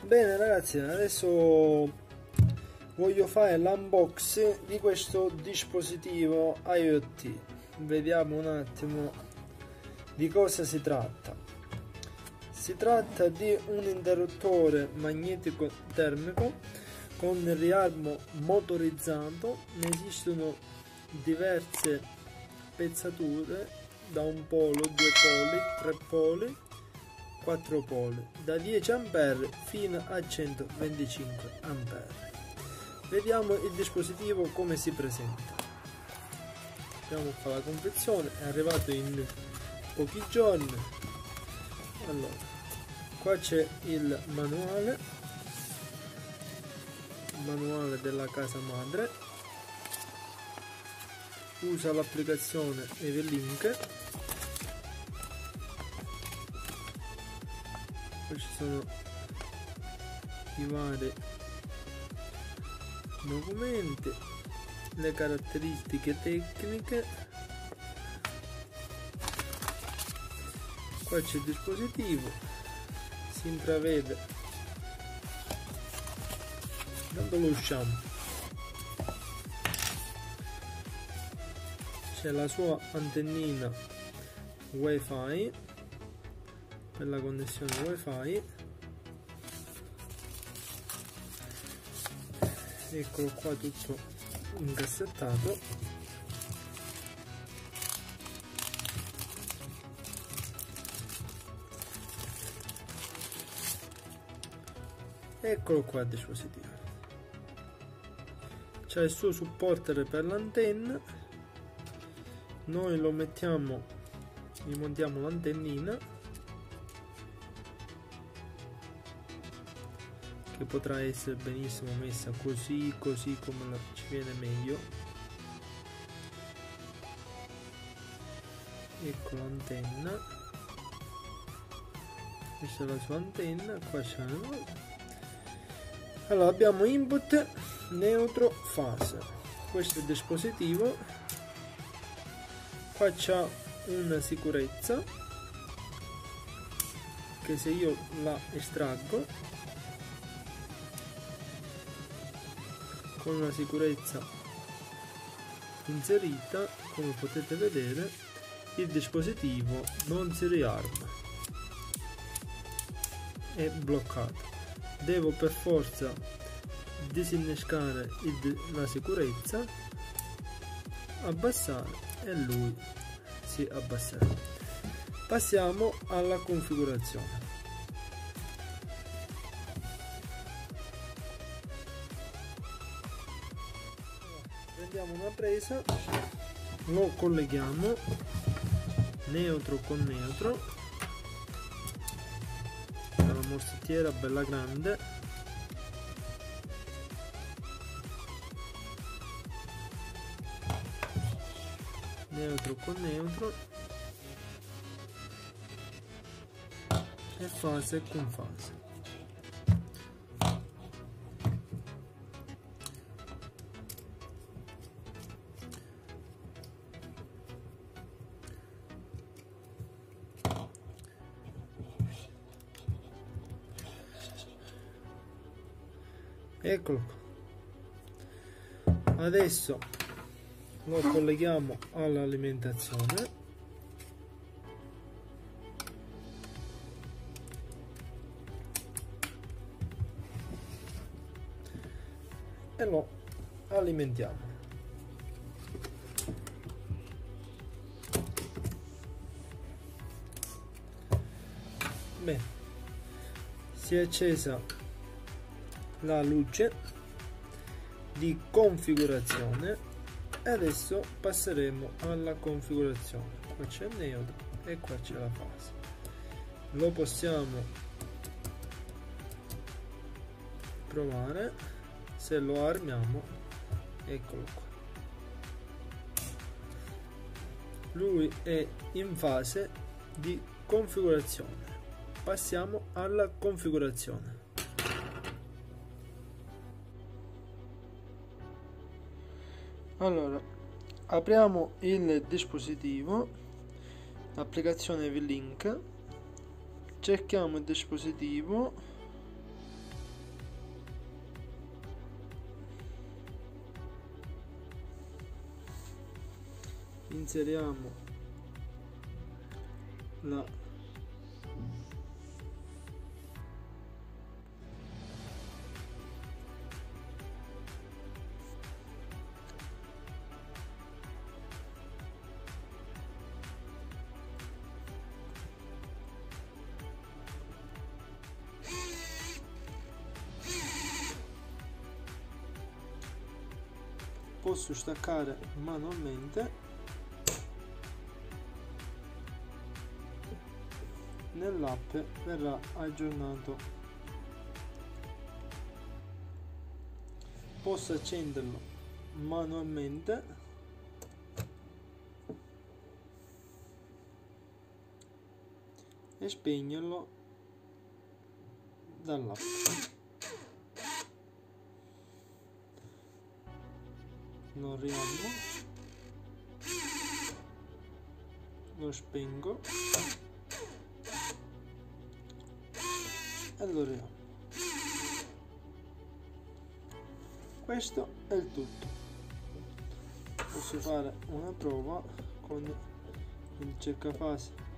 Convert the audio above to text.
Bene ragazzi, adesso voglio fare l'unboxing di questo dispositivo IoT. Vediamo un attimo di cosa si tratta. Si tratta di un interruttore magnetico termico con riarmo motorizzato. Ne esistono diverse pezzature, da un polo, 2 poli, 3 poli, 4 poli, da 10 A fino a 125 A. Vediamo il dispositivo come si presenta. Andiamo a fare la confezione, è arrivato in pochi giorni. Allora, qua c'è il manuale della casa madre. Usa l'applicazione Evelink. Poi ci sono i vari documenti, le caratteristiche tecniche. Qua c'è il dispositivo, si intravede, intanto lo usciamo, c'è la sua antennina wifi per la connessione wifi. Eccolo qua tutto incassettato. Eccolo qua il dispositivo. C'è il suo supporter per l'antenna. Noi lo mettiamo, gli montiamo l'antennina, che potrà essere benissimo messa così come ci viene meglio. Ecco l'antenna, questa è la sua antenna, qua c'è. Allora abbiamo input, neutro, fase. Questo è il dispositivo. Qua c'è una sicurezza che se io la estraggo, con la sicurezza inserita, come potete vedere, il dispositivo non si riarma, è bloccato. Devo per forza disinnescare la sicurezza, abbassare e lui si abbasserà. Passiamo alla configurazione. Prendiamo una presa, lo colleghiamo neutro con neutro, una morsittiera bella grande, neutro con neutro e fase con fase. Eccolo qua. Adesso lo colleghiamo all'alimentazione. E lo alimentiamo. Bene, si è accesa la luce di configurazione e adesso passeremo alla configurazione. Qua c'è il neutro e qua c'è la fase. Lo possiamo provare. Se lo armiamo, eccolo qua, lui è in fase di configurazione. Passiamo alla configurazione. Allora, apriamo il dispositivo, l'applicazione Evelink, cerchiamo il dispositivo, inseriamo la posso staccare manualmente. Nell'app verrà aggiornato. Posso accenderlo manualmente e spegnerlo dall'app. Lo riammo, lo spengo e lo riammo. Questo è il tutto. Posso fare una prova con il cercafase